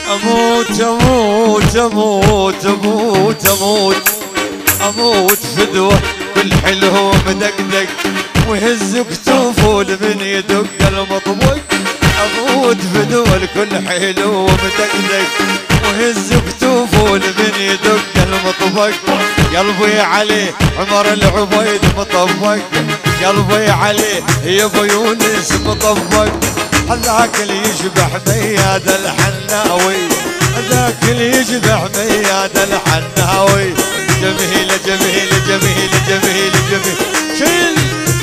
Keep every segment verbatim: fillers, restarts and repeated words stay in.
اموت اموت اموت اموت اموت اموت فدوة كل حلو مدقدق ويهز كتوفه لمن يدق المطبق. اموت فدوة الكل حلو مدقدق ويهز كتوفه لمن يدق المطبق. قلبي عليه عمر العبيد مطبق، قلبي عليه يا ابو يونس مطبق. هذاك اللي يشبح مياد الحناوي، هذاك اللي يشبح مياد الحناوي. جميل جميل جميل جميل جميل شيل.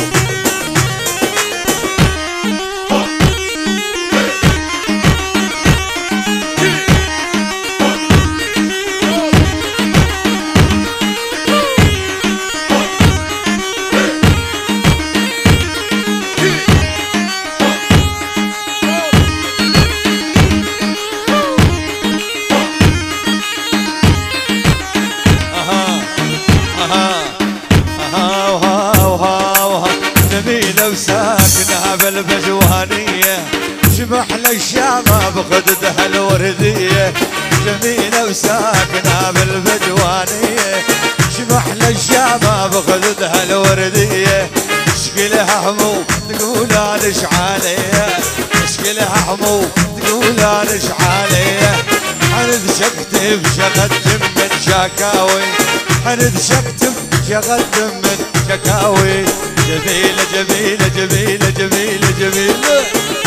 وساكنها بالبجوانية شبح للشامة بخددها الوردية. جميلة وساكنها بالبجوانية شبح للشامة بخددها الوردية. اشكلها حمو تقول انش عليا، اشكلها حمو تقول انش عليا. حرد شكتب شغدم من شكاوي، حرد شكتب شغدم من شكاوي. جميلة جميلة جميلة جميلة جميلة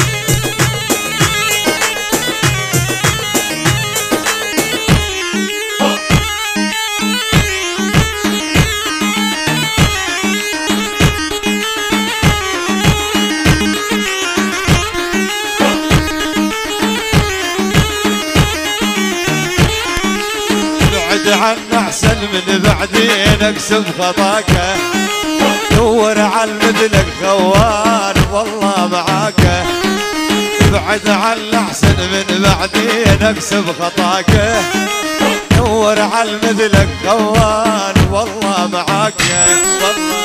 بعد عنا احسن من بعدين اكسب خطاك. دور على مثلك خوان والله معاك، بعد عن احسن من بعدين اكسب خطاك. دور على مثلك خوان والله معاك والله.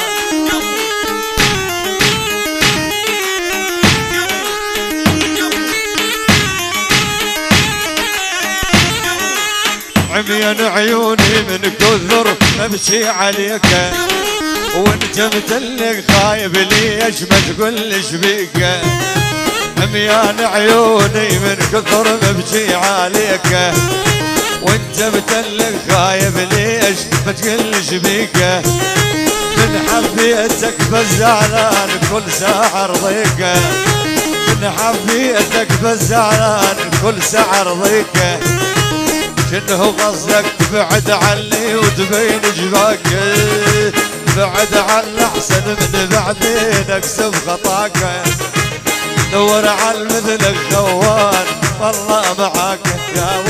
عميان عيوني من كثر امشي عليك، وانت متلق خايب ليش ما تقولش بيك. عميان عيوني من كثر مبكي عليك، وانت متلق خايب ليش ما تقولش بيك. من حبيتك بزعلان كل ساعة رضيك، من حبيتك بزعلان كل ساعة رضيك. شنو قصدك تبعد عني وتبين جباك، بعد عن احسن من بعدين اكسب خطاك. دور على مثلك خوان والله معاك يا